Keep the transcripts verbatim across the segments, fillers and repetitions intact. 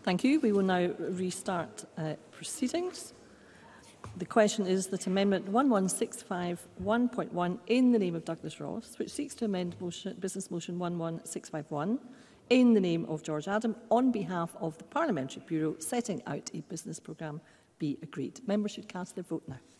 Thank you. We will now restart uh, proceedings. The question is that Amendment one one six five one point one in the name of Douglas Ross, which seeks to amend motion, Business Motion one one six five one in the name of George Adam on behalf of the Parliamentary Bureau setting out a business programme, be agreed. Members should cast their vote now.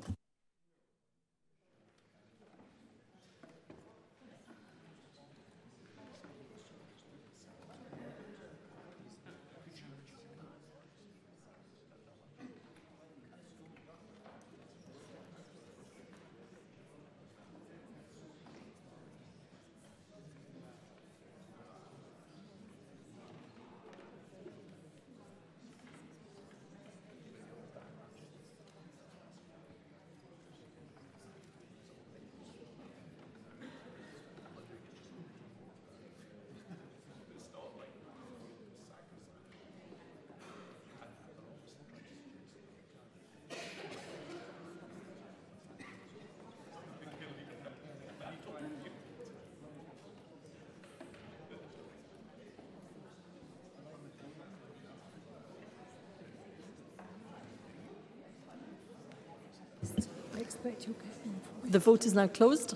The vote is now closed.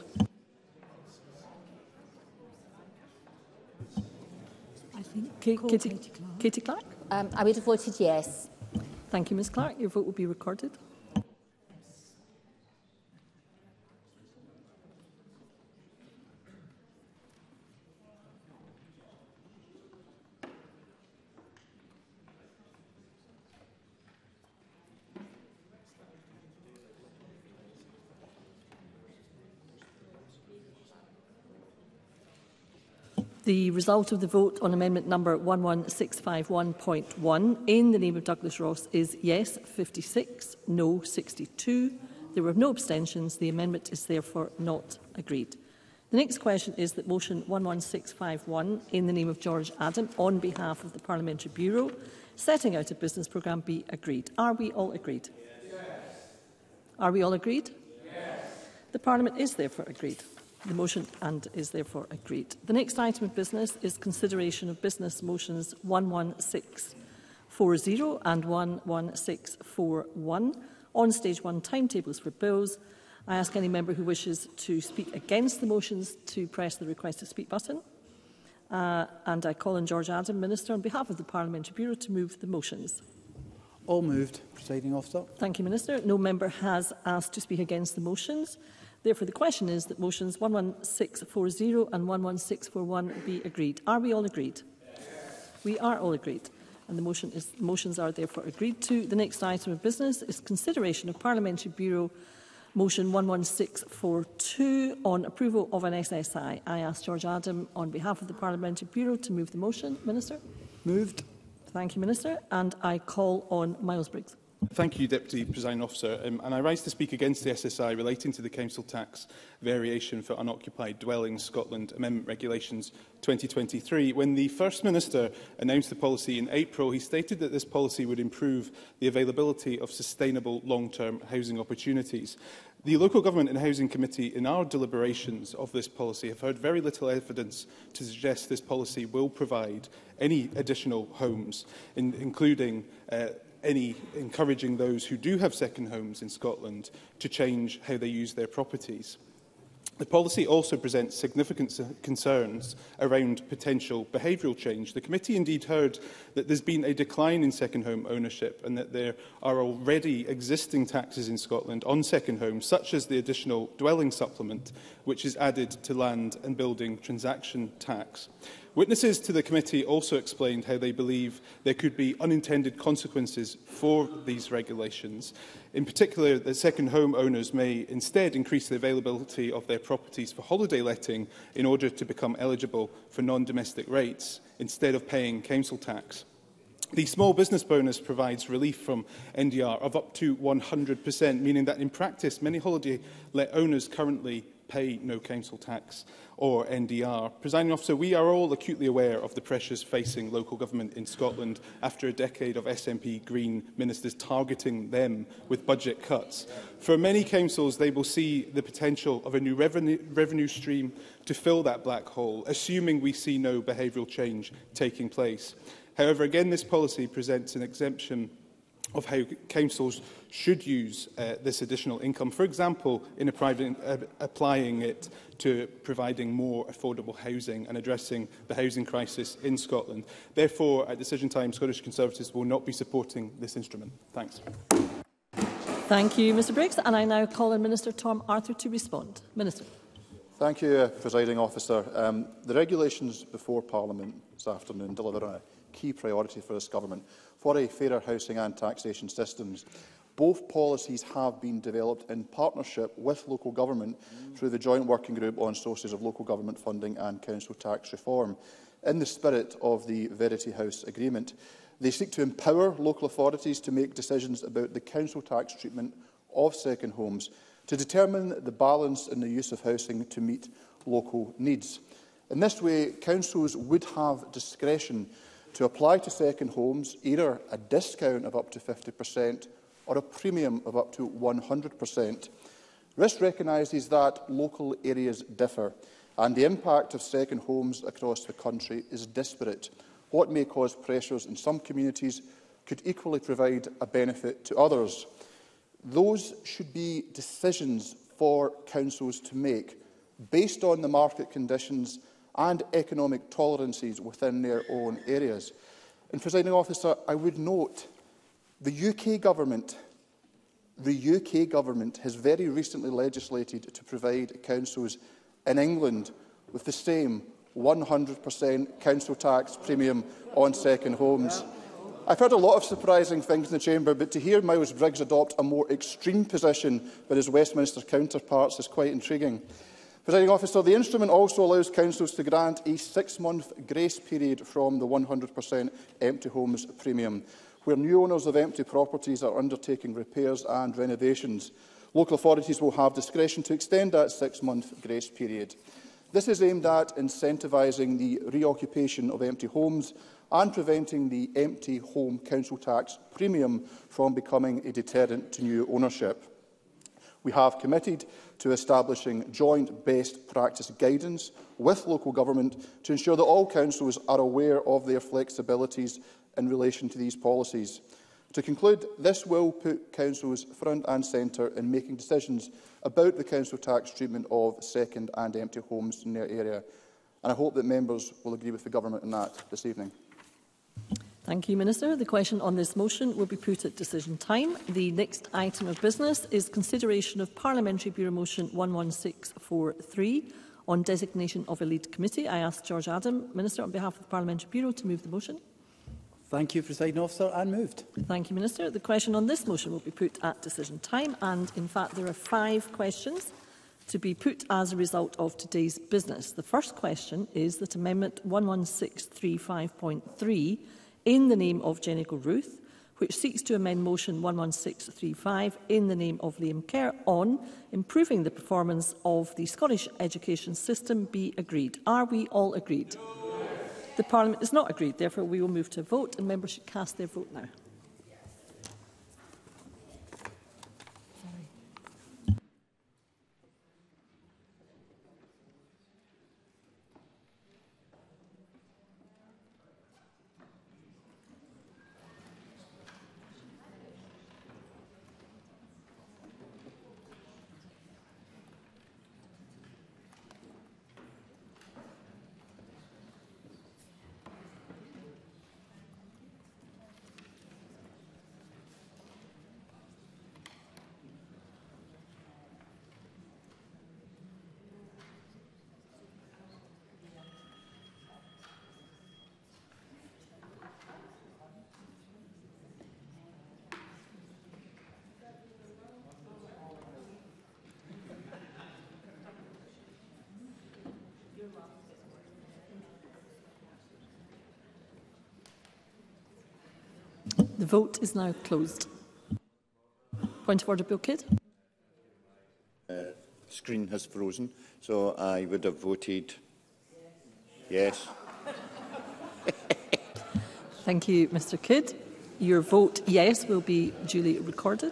I think Katie, Katie Clark. Katie Clark? Um, I would have voted yes. Thank you, Ms Clark. Your vote will be recorded. The result of the vote on amendment number one one six five one point one in the name of Douglas Ross is yes fifty-six, no sixty-two. There were no abstentions. The amendment is therefore not agreed. The next question is that motion one one six five one in the name of George Adam on behalf of the Parliamentary Bureau setting out a business programme be agreed. Are we all agreed? Yes. Are we all agreed? Yes. The Parliament is therefore agreed. The motion and is therefore agreed. The next item of business is consideration of business motions one one six four zero and one one six four one on stage one timetables for bills. I ask any member who wishes to speak against the motions to press the request to speak button. Uh, and I call on George Adam, Minister, on behalf of the Parliamentary Bureau to move the motions. All moved, Presiding Officer. Thank you, Minister. No member has asked to speak against the motions. Therefore, the question is that motions one one six four zero and one one six four one be agreed. Are we all agreed? Yes. We are all agreed. And the motion is, motions are therefore agreed to. The next item of business is consideration of Parliamentary Bureau motion one one six four two on approval of an S S I. I ask George Adam on behalf of the Parliamentary Bureau to move the motion. Minister? Moved. Thank you, Minister. And I call on Miles Briggs. Thank you, Deputy Presiding Officer. Um, and I rise to speak against the S S I relating to the Council Tax Variation for Unoccupied Dwellings Scotland Amendment Regulations twenty twenty-three. When the First Minister announced the policy in April, he stated that this policy would improve the availability of sustainable long-term housing opportunities. The Local Government and Housing Committee, in our deliberations of this policy, have heard very little evidence to suggest this policy will provide any additional homes, in, including uh, any encouraging those who do have second homes in Scotland to change how they use their properties. The policy also presents significant concerns around potential behavioural change. The committee indeed heard that there's been a decline in second home ownership and that there are already existing taxes in Scotland on second homes, such as the additional dwelling supplement, which is added to land and building transaction tax. Witnesses to the committee also explained how they believe there could be unintended consequences for these regulations. In particular, that second home owners may instead increase the availability of their properties for holiday letting in order to become eligible for non-domestic rates instead of paying council tax. The small business bonus provides relief from N D R of up to one hundred percent, meaning that in practice many holiday let owners currently pay no council tax or N D R. Presiding Officer, we are all acutely aware of the pressures facing local government in Scotland after a decade of S N P Green ministers targeting them with budget cuts. For many councils, they will see the potential of a new revenue, revenue stream to fill that black hole, assuming we see no behavioural change taking place. However, again, this policy presents an exemption of how councils should use uh, this additional income, for example, in a private, uh, applying it to providing more affordable housing and addressing the housing crisis in Scotland. Therefore, at decision time, Scottish Conservatives will not be supporting this instrument. Thanks. Thank you, Mr Briggs. And I now call on Minister Tom Arthur to respond. Minister. Thank you, uh, Presiding Officer. Um, the regulations before Parliament this afternoon deliver on a key priority for this Government for a fairer housing and taxation systems. Both policies have been developed in partnership with local government through the Joint Working Group on Sources of Local Government Funding and Council Tax Reform. In the spirit of the Verity House Agreement, they seek to empower local authorities to make decisions about the council tax treatment of second homes, to determine the balance in the use of housing to meet local needs. In this way, councils would have discretion to apply to second homes either a discount of up to fifty percent or a premium of up to one hundred percent. This recognises that local areas differ and the impact of second homes across the country is disparate. What may cause pressures in some communities could equally provide a benefit to others. Those should be decisions for councils to make based on the market conditions and economic tolerances within their own areas. And, Presiding Officer, I would note the U K Government, the U K Government has very recently legislated to provide councils in England with the same one hundred percent council tax premium on second homes. I've heard a lot of surprising things in the Chamber, but to hear Miles Briggs adopt a more extreme position by his Westminster counterparts is quite intriguing. Presiding Officer, the instrument also allows councils to grant a six-month grace period from the one hundred percent empty homes premium, where new owners of empty properties are undertaking repairs and renovations. Local authorities will have discretion to extend that six-month grace period. This is aimed at incentivising the reoccupation of empty homes and preventing the empty home council tax premium from becoming a deterrent to new ownership. We have committed to establishing joint best practice guidance with local government to ensure that all councils are aware of their flexibilities in relation to these policies. To conclude, this will put councils front and centre in making decisions about the council tax treatment of second and empty homes in their area. And I hope that members will agree with the Government on that this evening. Thank you, Minister. The question on this motion will be put at decision time. The next item of business is consideration of Parliamentary Bureau Motion one one six four three on designation of a lead committee. I ask George Adam, Minister, on behalf of the Parliamentary Bureau, to move the motion. Thank you, Presiding Officer, and moved. Thank you, Minister. The question on this motion will be put at decision time, and in fact there are five questions to be put as a result of today's business. The first question is that Amendment one one six three five point three, in the name of Jenny Ruth, which seeks to amend Motion one one six three five in the name of Liam Kerr on improving the performance of the Scottish education system, be agreed. Are we all agreed? No. The Parliament is not agreed. Therefore, we will move to a vote, and members should cast their vote now. The vote is now closed. Point of order, Bill Kidd. Uh, screen has frozen, so I would have voted yes. Thank you, Mr Kidd. Your vote yes will be duly recorded.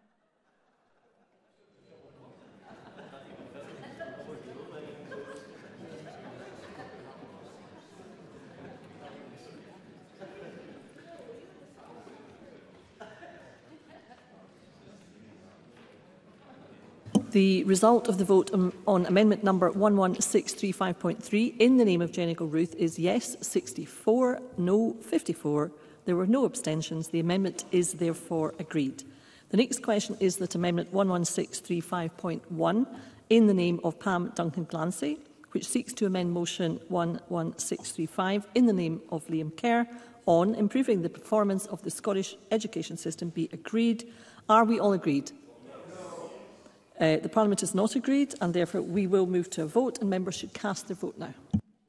The result of the vote on, on amendment number one one six three five point three in the name of Jenny Gilruth is yes sixty-four, no fifty-four. There were no abstentions. The amendment is therefore agreed. The next question is that amendment one one six three five point one in the name of Pam Duncan Glancy, which seeks to amend motion one one six three five in the name of Liam Kerr on improving the performance of the Scottish education system be agreed. Are we all agreed? Uh, the Parliament is not agreed, and therefore we will move to a vote, and members should cast their vote now.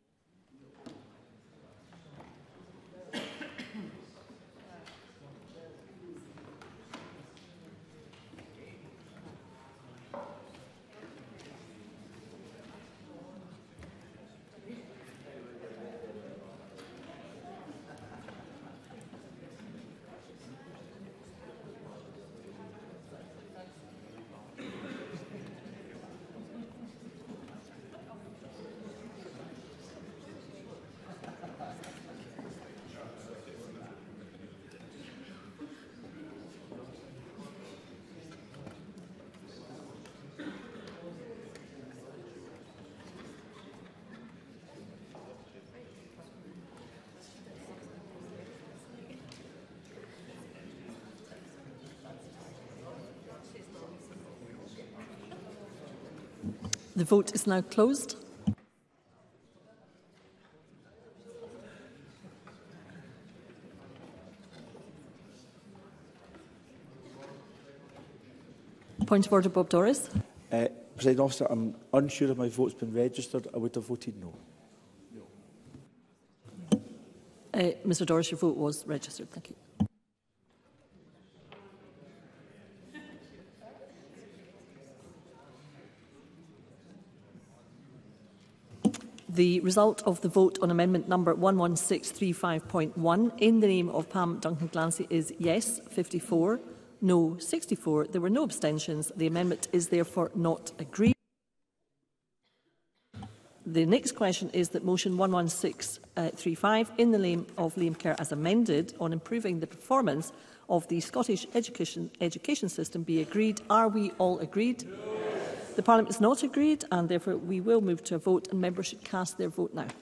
The vote is now closed. Point of order, Bob Doris. Uh, Presiding Officer, I'm unsure if my vote's been registered. I would have voted no. Uh, Mr Doris, your vote was registered. Thank you. The result of the vote on amendment number one one six three five point one in the name of Pam Duncan Glancy is yes fifty-four, no sixty-four. There were no abstentions. The amendment is therefore not agreed. The next question is that motion one one six three five in the name of Liam Kerr as amended on improving the performance of the Scottish education, education system be agreed. Are we all agreed? No. The Parliament is not agreed, and therefore we will move to a vote, and members should cast their vote now.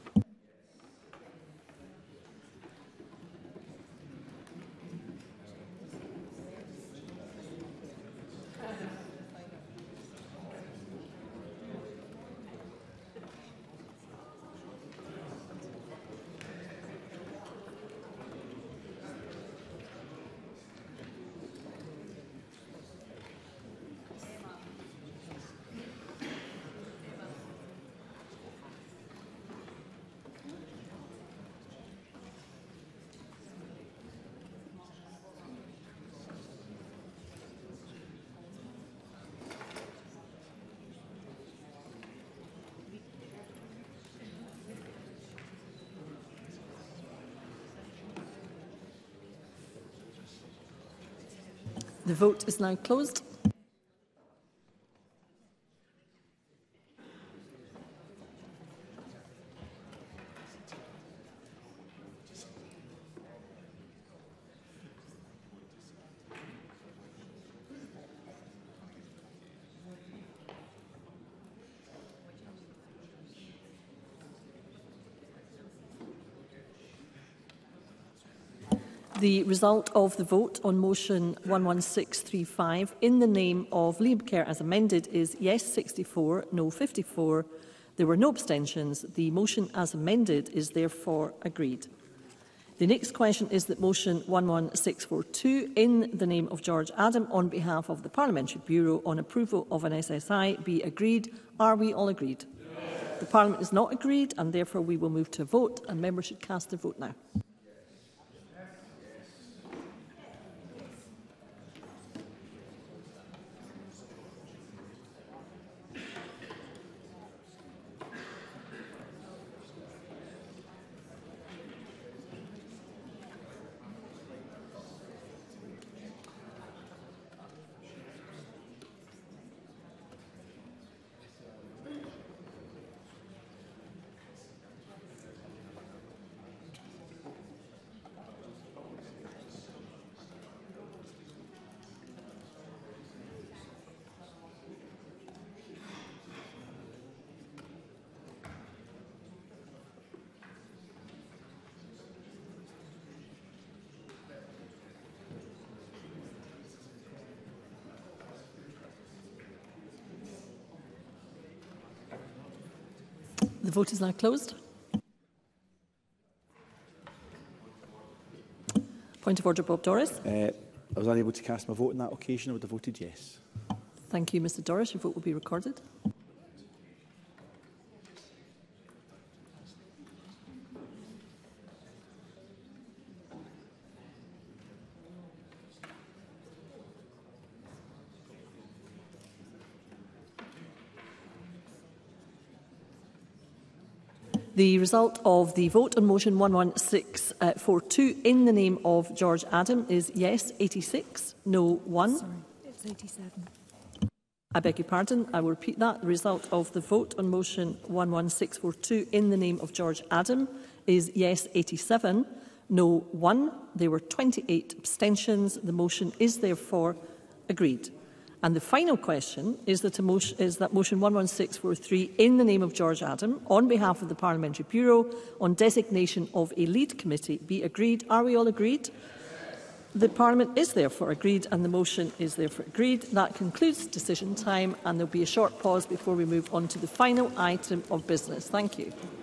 The vote is now closed. The result of the vote on motion one one six three five in the name of Liam Kerr as amended is yes sixty-four, no fifty-four. There were no abstentions. The motion as amended is therefore agreed. The next question is that motion one one six four two in the name of George Adam on behalf of the Parliamentary Bureau on approval of an S S I be agreed. Are we all agreed? Yes. The Parliament is not agreed, and therefore we will move to a vote, and members should cast their vote now. The vote is now closed. Point of order, Bob Doris. Uh, I was unable to cast my vote on that occasion. I would have voted yes. Thank you, Mr Doris. Your vote will be recorded. The result of the vote on motion one one six four two in the name of George Adam is yes eighty-six, no one. Sorry, it's eighty-seven. I beg your pardon. I will repeat that. The result of the vote on motion one one six four two in the name of George Adam is yes eighty-seven, no one. There were twenty-eight abstentions. The motion is therefore agreed. And the final question is that, a motion, is that motion one one six four three in the name of George Adam on behalf of the Parliamentary Bureau on designation of a lead committee be agreed. Are we all agreed? The Parliament is therefore agreed and the motion is therefore agreed. That concludes decision time and there will be a short pause before we move on to the final item of business. Thank you.